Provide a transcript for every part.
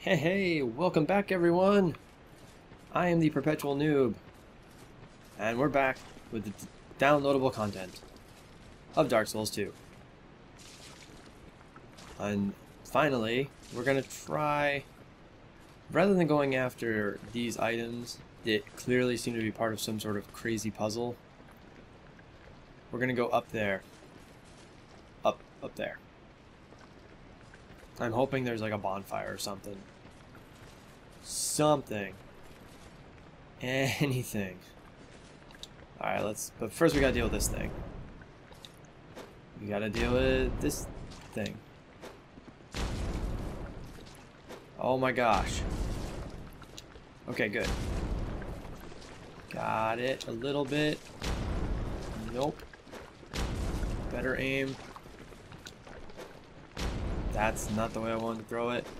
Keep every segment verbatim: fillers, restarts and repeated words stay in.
Hey, hey, welcome back everyone! I am the Perpetual Noob, and we're back with the downloadable content of Dark Souls two. And finally, we're gonna try, rather than going after these items that clearly seem to be part of some sort of crazy puzzle, we're gonna go up there. Up, up there. I'm hoping there's like a bonfire or something. Something. Anything. Alright, let's... But first we gotta deal with this thing. We gotta deal with this thing. Oh my gosh. Okay, good. Got it a little bit. Nope. Better aim. That's not the way I wanted to throw it.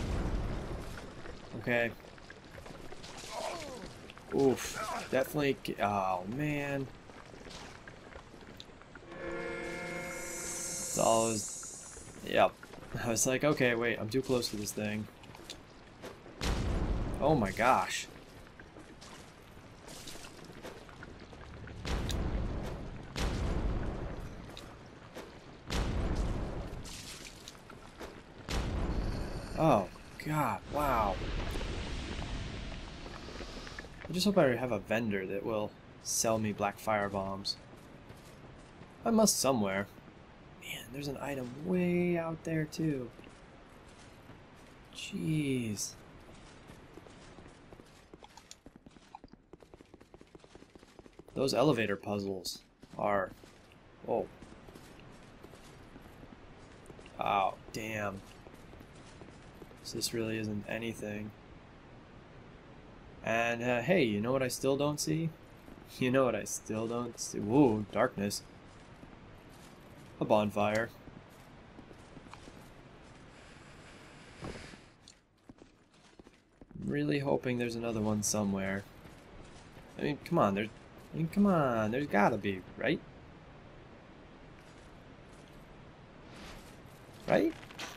Okay. Oof. Definitely. Oh, man. It's always. Yep. I was like, okay, wait, I'm too close to this thing. Oh my gosh. Oh, God, wow. I just hope I have a vendor that will sell me black fire bombs. I must somewhere. Man, there's an item way out there, too. Jeez. Those elevator puzzles are... Whoa. Oh, damn. So this really isn't anything. And uh, hey, you know what I still don't see? You know what I still don't see? Whoa, darkness. A bonfire. I'm really hoping there's another one somewhere. I mean, come on, there's... I mean, come on, there's gotta be, right? Right?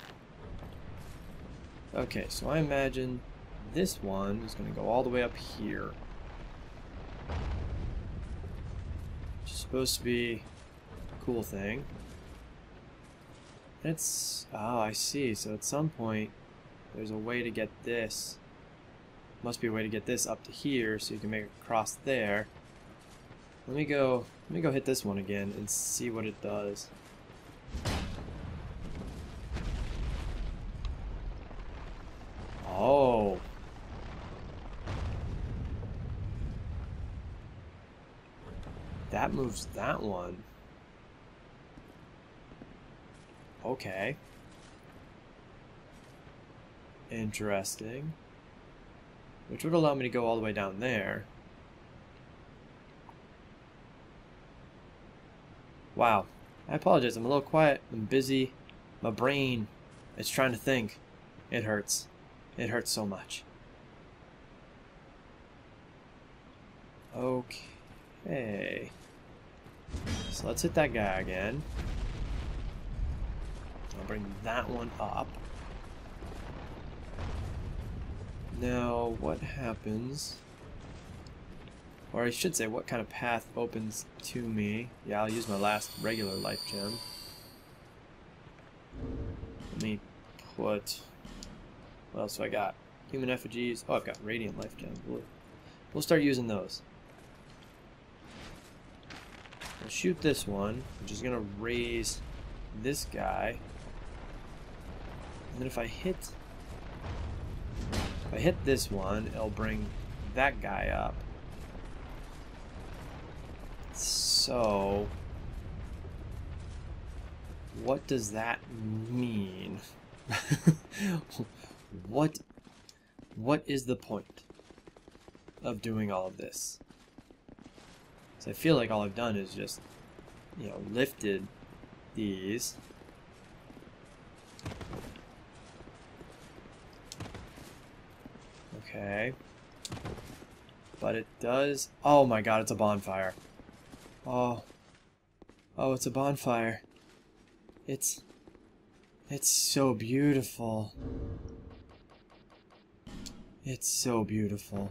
Okay, so I imagine this one is going to go all the way up here. Which is supposed to be a cool thing. It's... Oh, I see. So at some point, there's a way to get this. Must be a way to get this up to here, so you can make it cross there. Let me go... Let me go hit this one again and see what it does. Oh. That moves that one. Okay. Interesting. Which would allow me to go all the way down there. Wow. I apologize. I'm a little quiet. I'm busy. My brain is trying to think. It hurts. It hurts so much. Okay. So let's hit that guy again. I'll bring that one up. Now, what happens? Or I should say, what kind of path opens to me? Yeah, I'll use my last regular life gem. Let me put... What else do I got? Human effigies. Oh, I've got radiant life gems. We'll, we'll start using those. I'll shoot this one, which is going to raise this guy. And then if I hit... If I hit this one, it'll bring that guy up. So... What does that mean? What what is the point of doing all of this? So I feel like all I've done is just, you know, lifted these. Okay. But it does... Oh my god, it's a bonfire. Oh. Oh, it's a bonfire. It's... It's so beautiful. It's so beautiful.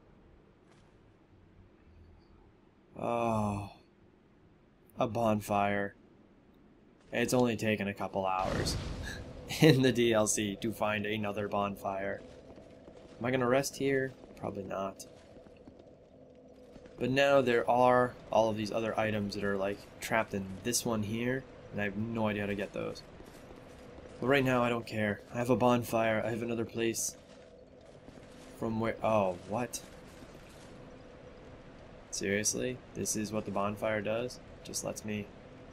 Oh, a bonfire. It's only taken a couple hours in the D L C to find another bonfire. Am I gonna rest here? Probably not. But now there are all of these other items that are like trapped in this one here, and I have no idea how to get those. But right now I don't care. I have a bonfire. I have another place from where... Oh, what? Seriously? This is what the bonfire does? Just lets me...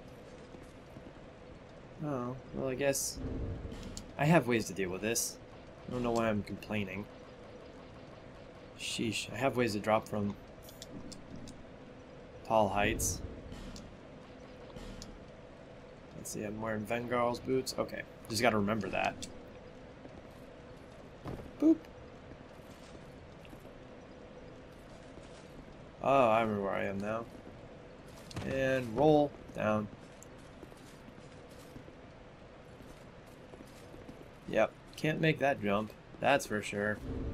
Oh, well I guess... I have ways to deal with this. I don't know why I'm complaining. Sheesh, I have ways to drop from tall heights. Let's see, I'm wearing Vengarl's boots. Okay, just gotta remember that. Boop. Oh, I remember where I am now. And roll down. Yep, can't make that jump. That's for sure.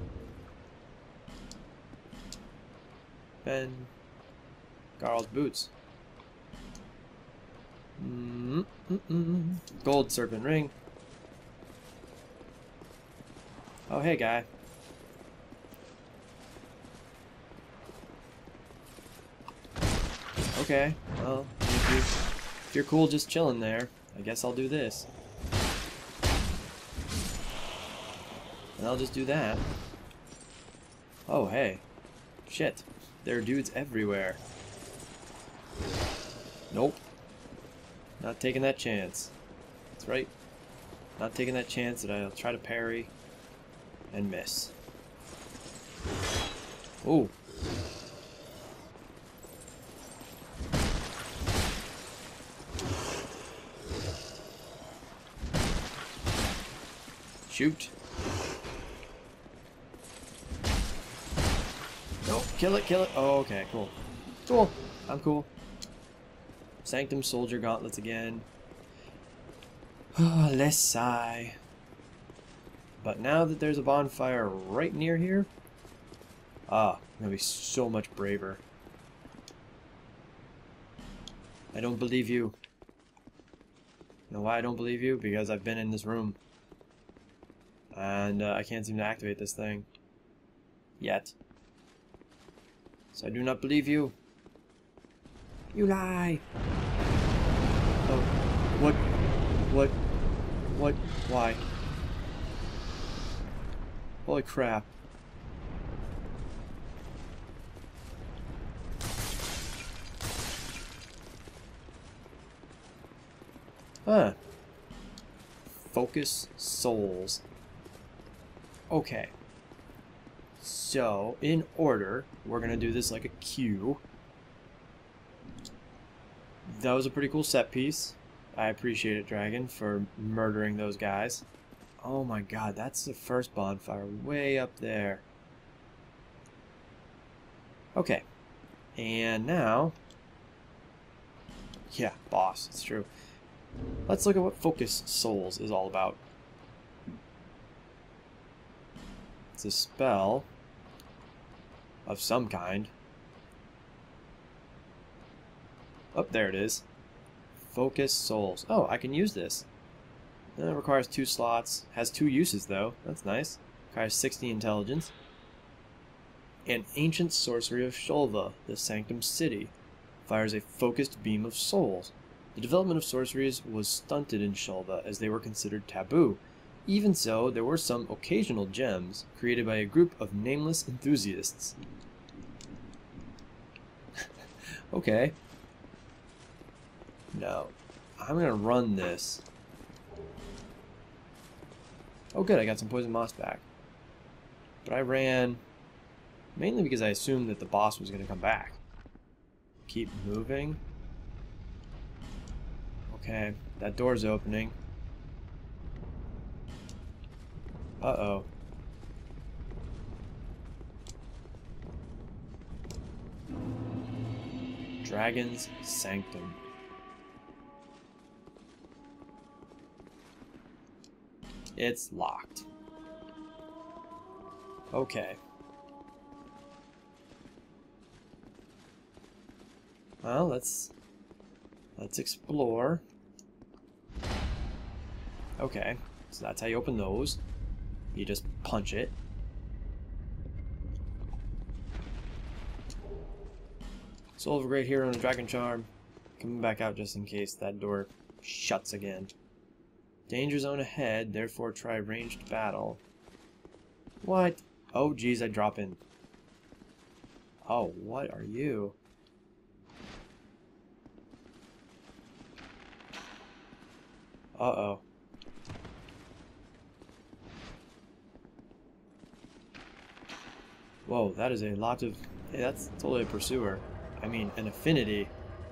Ben Garl's boots. Mm -mm -mm. Gold serpent ring. Oh, hey, guy. Okay, well, if you're, if you're cool just chilling there, I guess I'll do this. And I'll just do that. Oh, hey. Shit. There are dudes everywhere. Nope. Not taking that chance. That's right. Not taking that chance that I'll try to parry and miss. Ooh. Shoot. Nope. Kill it, kill it. Oh, okay, cool. Cool. I'm cool. Sanctum Soldier Gauntlets again. Oh, let's sigh. But now that there's a bonfire right near here, ah, I'm gonna be so much braver. I don't believe you. You know why I don't believe you? Because I've been in this room. And uh, I can't seem to activate this thing. Yet. So I do not believe you. You lie! Oh, what? What? What? Why? Holy crap. Huh. Focus souls. Okay. So, in order, we're gonna do this like a queue. That was a pretty cool set piece. I appreciate it, Dragon, for murdering those guys. Oh my god, that's the first bonfire way up there. Okay. And now... Yeah, boss, it's true. Let's look at what Focus Souls is all about. It's a spell of some kind. Oh, there it is. Focus Souls. Oh, I can use this. It requires two slots. Has two uses, though. That's nice. Requires sixty intelligence. An ancient sorcery of Sholva, the Sanctum City, fires a focused beam of souls. The development of sorceries was stunted in Sholva as they were considered taboo. Even so, there were some occasional gems created by a group of nameless enthusiasts. Okay. No. I'm gonna run this. Oh good, I got some poison moss back. But I ran mainly because I assumed that the boss was gonna come back. Keep moving. Okay, that door's opening. Uh-oh. Dragon's Sanctum. It's locked. Okay. Well, let's let's explore. Okay, so that's how you open those. You just punch it. Soul of a Great Hero and a Dragon Charm. Coming back out just in case that door shuts again. Danger zone ahead, therefore try ranged battle. What? Oh geez, I drop in. Oh, what are you? Uh-oh. Whoa, that is a lot of... Hey, that's totally a pursuer. I mean, an affinity.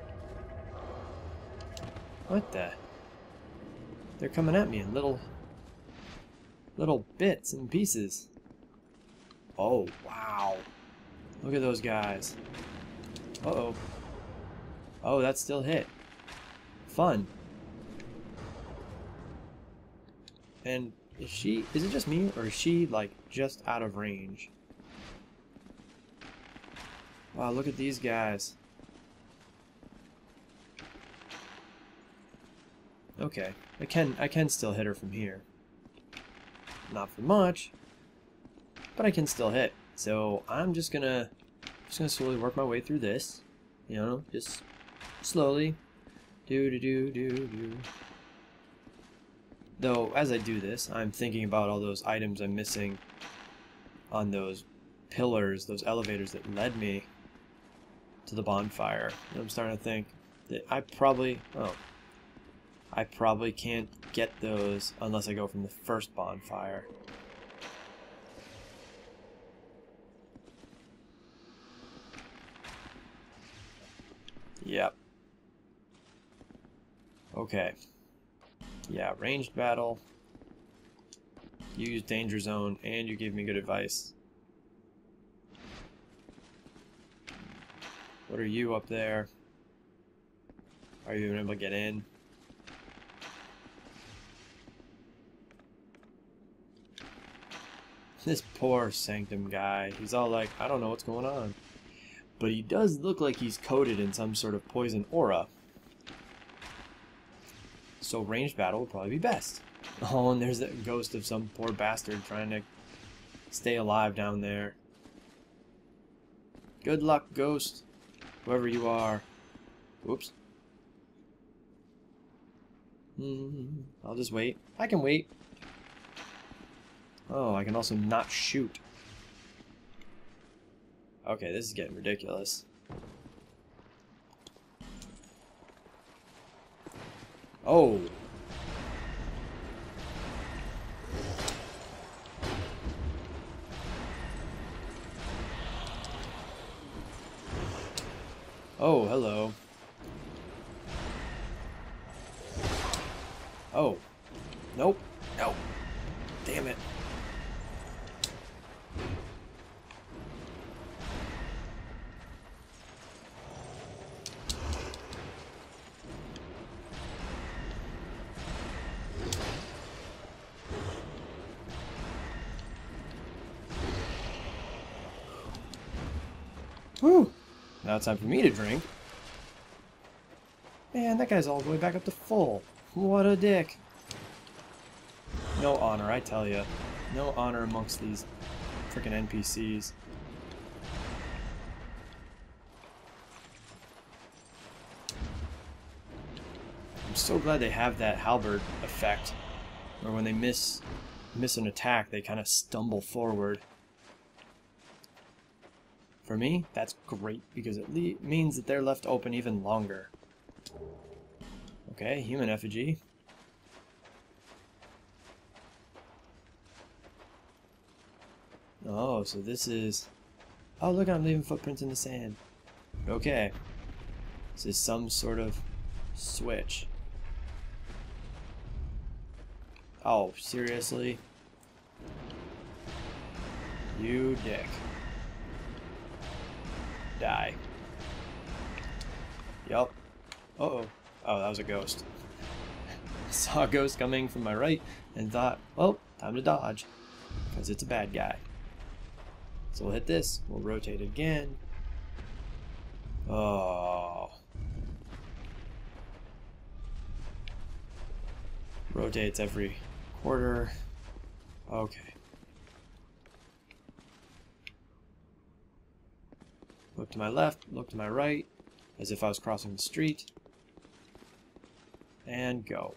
What the? They're coming at me in little... little bits and pieces. Oh, wow. Look at those guys. Uh-oh. Oh, that still hit. Fun. And is she... is it just me, or is she, like, just out of range? Wow, look at these guys. Okay, I can I can still hit her from here. Not for much, but I can still hit. So I'm just gonna just gonna slowly work my way through this. You know, just slowly. Do do do do do. Though as I do this, I'm thinking about all those items I'm missing on those pillars, those elevators that led me to the bonfire. And I'm starting to think that I probably oh I probably can't get those unless I go from the first bonfire. Yep. Okay. Yeah, ranged battle. You use danger zone and you gave me good advice. What are you up there? Are you even able to get in? This poor Sanctum guy. He's all like, I don't know what's going on. But he does look like he's coated in some sort of poison aura. So ranged battle would probably be best. Oh, and there's that ghost of some poor bastard trying to stay alive down there. Good luck, ghost. Whoever you are. Whoops. Mm, I'll just wait. I can wait. Oh, I can also not shoot. Okay, this is getting ridiculous. Oh. Oh, hello. Oh. Nope. Nope. Damn it. Whew. Now it's time for me to drink. Man, that guy's all the way back up to full. What a dick. No honor, I tell ya. No honor amongst these frickin' N P Cs. I'm so glad they have that halberd effect, where when they miss miss an attack, they kind of stumble forward. For me, that's great, because it le means that they're left open even longer. Okay, human effigy. Oh, so this is... Oh, look, I'm leaving footprints in the sand. Okay. This is some sort of switch. Oh, seriously? You dick. Die. Yup. Uh-oh. Oh, that was a ghost. Saw a ghost coming from my right and thought, well, time to dodge. Because it's a bad guy. So we'll hit this. We'll rotate again. Oh. Rotates every quarter. Okay. Look to my left, look to my right, as if I was crossing the street. And go.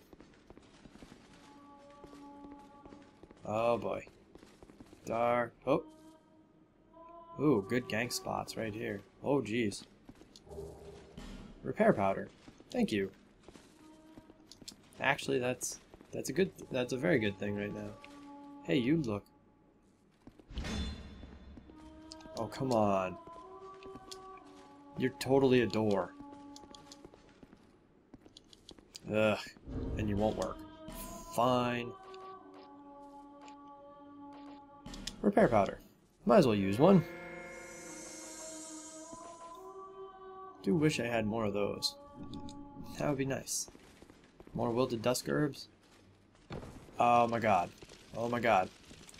Oh boy. Dark. Oh. Ooh, good gank spots right here. Oh geez. Repair powder. Thank you. Actually, that's that's a good that's a very good thing right now. Hey, you look. Oh, come on. You're totally a door. Ugh. And you won't work. Fine. Repair powder. Might as well use one. Do wish I had more of those. That would be nice. More wilted dusk herbs. Oh my god. Oh my god.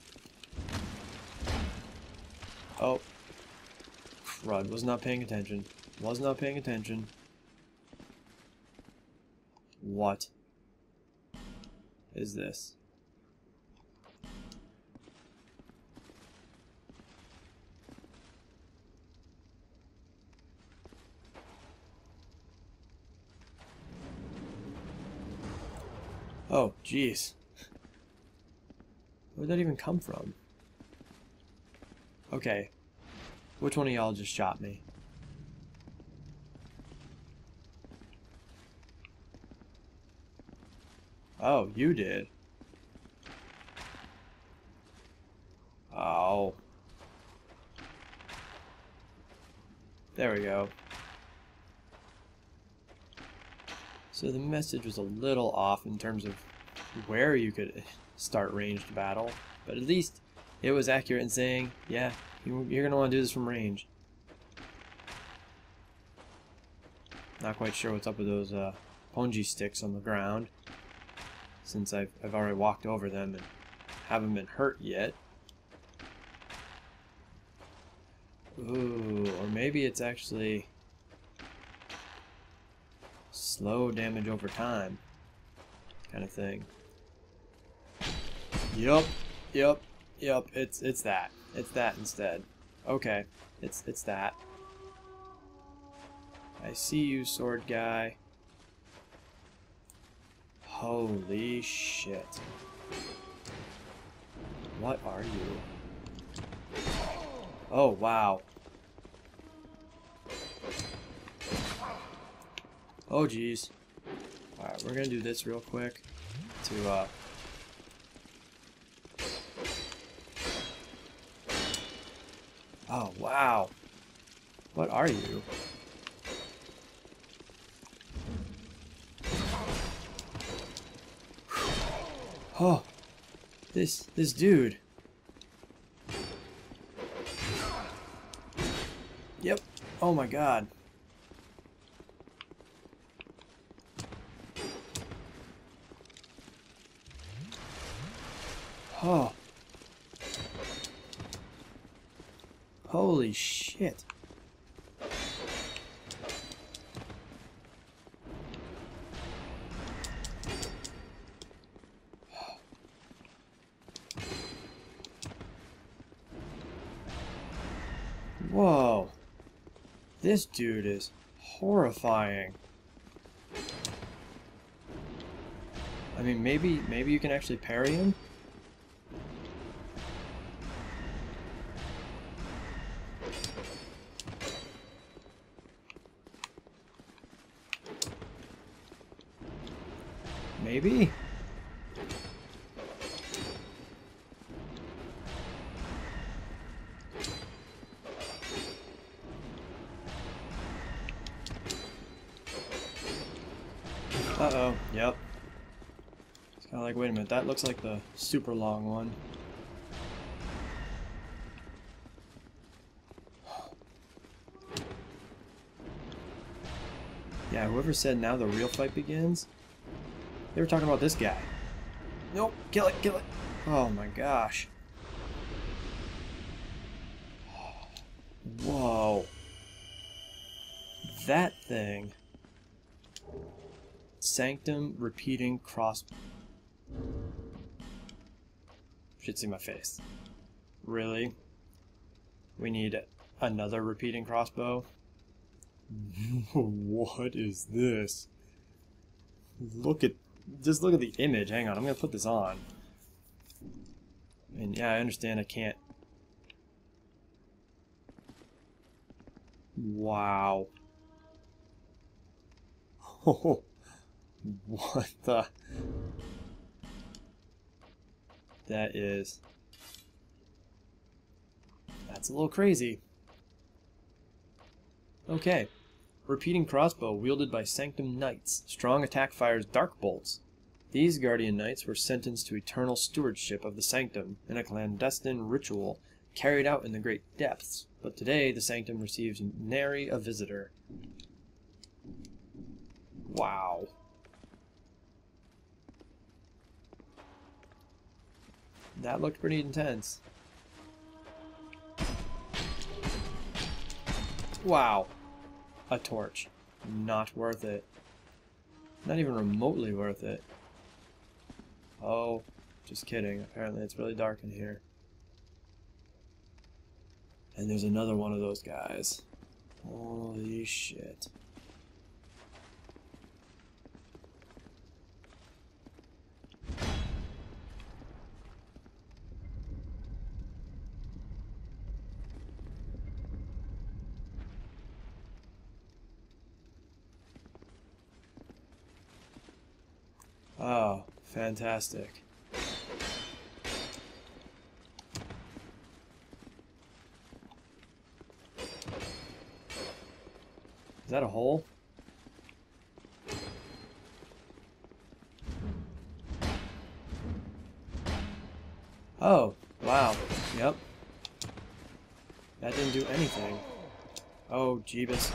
Oh. Crud. Was not paying attention. Was not paying attention. What is this? Oh, jeez. Where'd that even come from? Okay. Which one of y'all just shot me? Oh, you did. Oh. There we go. So the message was a little off in terms of where you could start ranged battle, but at least it was accurate in saying, yeah, you're going to want to do this from range. Not quite sure what's up with those uh, Ponji sticks on the ground, since I've, I've already walked over them and haven't been hurt yet. Ooh, or maybe it's actually slow damage over time kind of thing. Yup, yup, yup, it's it's that. It's that instead. Okay, it's it's that. I see you, sword guy. Holy shit. What are you? Oh, wow. Oh, geez. Alright, we're gonna do this real quick to, uh... oh, wow. What are you? Oh, this, this dude. Yep. Oh my god. Oh. Holy shit. Whoa. This dude is horrifying. I mean, maybe maybe you can actually parry him? Maybe? Uh-oh, yep. It's kind of like, wait a minute, that looks like the super long one. Yeah, whoever said now the real fight begins, they were talking about this guy. Nope, kill it, kill it. Oh my gosh. Whoa. That thing. Sanctum repeating cross... Should see my face. Really? We need another repeating crossbow? What is this? Look at... Just look at the image. Hang on, I'm gonna put this on. And yeah, I understand I can't... Wow. Oh, what the... That is... That's a little crazy. Okay. Repeating crossbow wielded by Sanctum Knights. Strong attack fires dark bolts. These Guardian Knights were sentenced to eternal stewardship of the Sanctum in a clandestine ritual carried out in the great depths, but today the Sanctum receives nary a visitor. Wow. That looked pretty intense. Wow. A torch. Not worth it. Not even remotely worth it. Oh, just kidding. Apparently it's really dark in here. And there's another one of those guys. Holy shit. Oh, fantastic. Is that a hole? Oh, wow. Yep. That didn't do anything. Oh, Jeebus.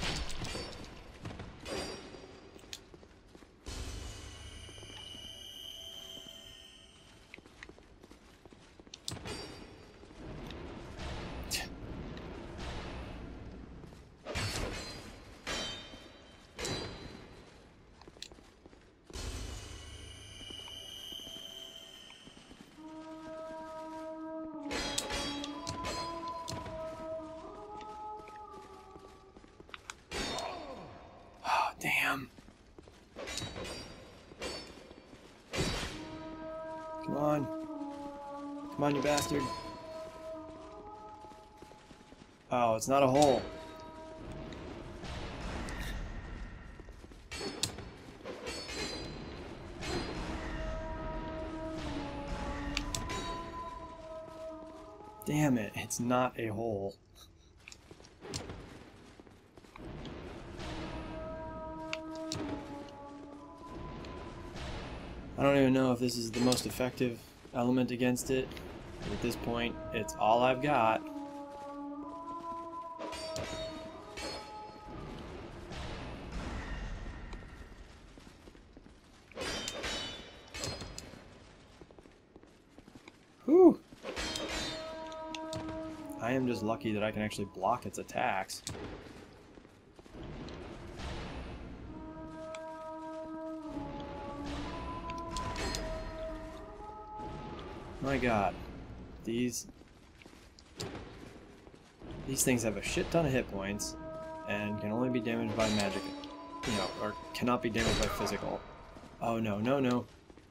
Damn. Come on. Come on, you bastard. Oh, it's not a hole. Damn it, it's not a hole. I don't even know if this is the most effective element against it, but at this point, it's all I've got. Whew! I am just lucky that I can actually block its attacks. My god, these these things have a shit ton of hit points and can only be damaged by magic, you know, or cannot be damaged by physical. Oh no, no, no.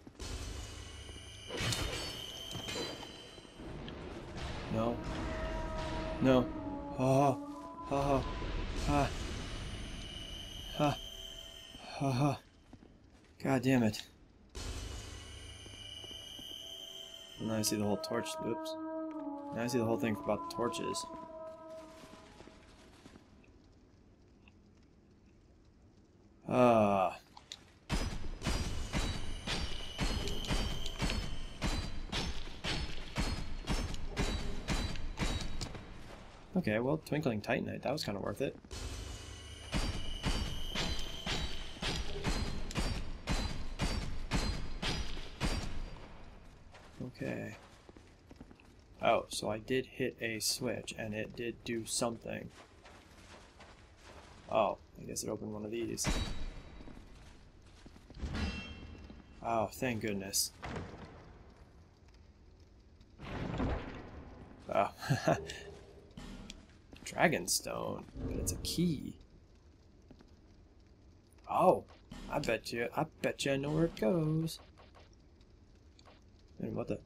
No. No. Oh. Oh. Ah. Ah. Ah. God damn it. Now I see the whole torch. Oops. Now I see the whole thing about the torches. Ah. Okay, well, Twinkling Titanite, that was kind of worth it. Okay. Oh, so I did hit a switch, and it did do something. Oh, I guess it opened one of these. Oh, thank goodness. Oh. Dragonstone, but it's a key. Oh, I bet you, I bet you I know where it goes. And what the?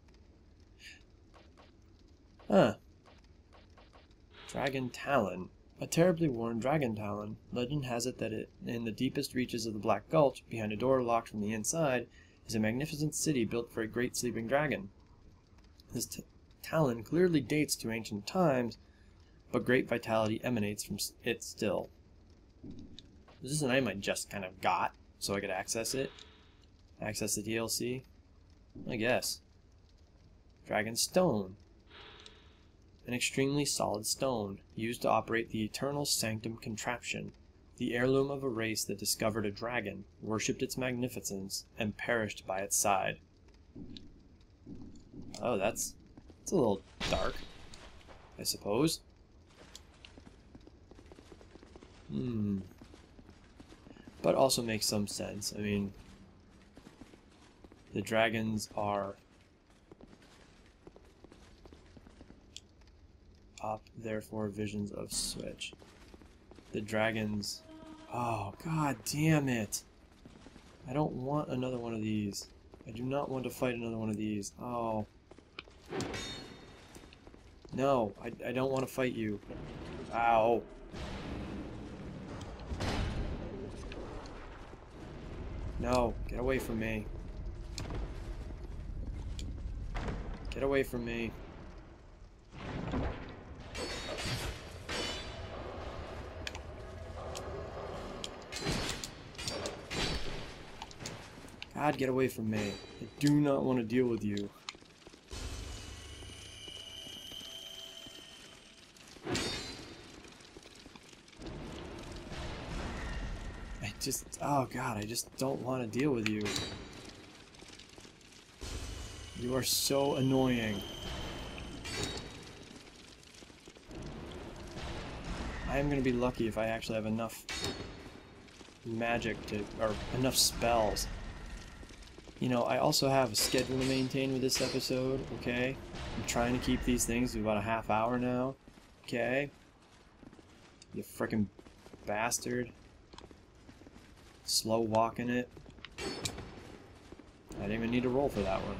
Huh. Dragon Talon. A terribly worn dragon talon. Legend has it that it, in the deepest reaches of the Black Gulch, behind a door locked from the inside, is a magnificent city built for a great sleeping dragon. This t talon clearly dates to ancient times, but great vitality emanates from it still. This is an item I just kind of got, so I could access it. Access the D L C? I guess. Dragon Stone. An extremely solid stone, used to operate the Eternal Sanctum contraption, the heirloom of a race that discovered a dragon, worshipped its magnificence, and perished by its side. Oh, that's, that's a little dark, I suppose. Hmm. But also makes some sense. I mean, the dragons are up, therefore visions of Switch. The dragons... Oh, god damn it! I don't want another one of these. I do not want to fight another one of these. Oh. No, I, I don't want to fight you. Ow. No, get away from me. Get away from me. God, get away from me. I do not want to deal with you. I just, oh god, I just don't want to deal with you. You are so annoying. I am going to be lucky if I actually have enough magic to, or enough spells. You know, I also have a schedule to maintain with this episode, okay? I'm trying to keep these things to about a half hour now, okay? You frickin' bastard. Slow walking it. I didn't even need to roll for that one.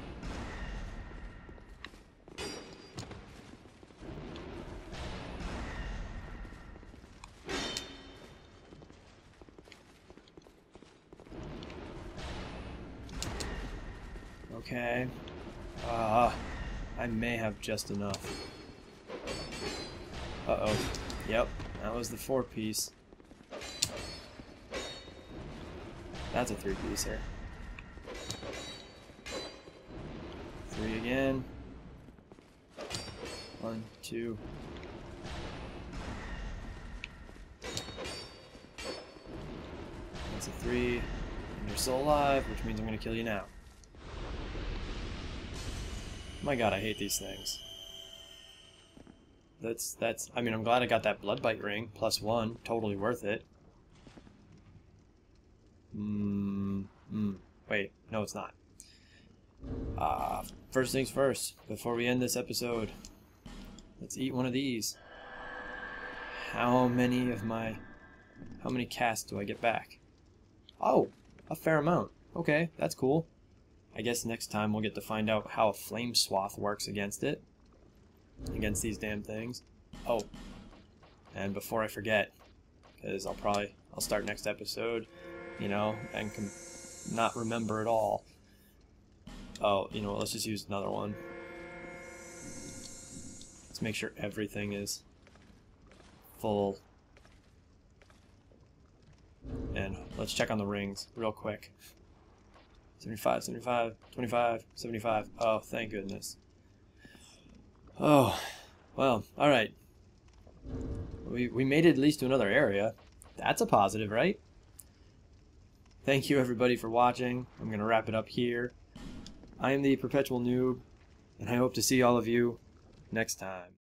Okay. Uh, I may have just enough. Uh-oh. Yep, that was the four piece. That's a three piecer. Three again. One, two. That's a three. And you're still alive, which means I'm gonna kill you now. My god, I hate these things. That's, that's, I mean, I'm glad I got that blood bite ring, plus one, totally worth it. Mmm, mm, wait, no it's not. Uh, first things first, before we end this episode, let's eat one of these. How many of my, how many casts do I get back? Oh, a fair amount. Okay, that's cool. I guess next time we'll get to find out how a flame swath works against it. Against these damn things. Oh, and before I forget, because I'll probably, I'll start next episode, you know, and can not remember at all. Oh, you know what, let's just use another one. Let's make sure everything is full. And let's check on the rings real quick. seventy-five, seventy-five, twenty-five, seventy-five. Oh, thank goodness. Oh, well, alright. We, we made it at least to another area. That's a positive, right? Thank you everybody for watching. I'm going to wrap it up here. I am the Perpetual Noob. and I hope to see all of you next time.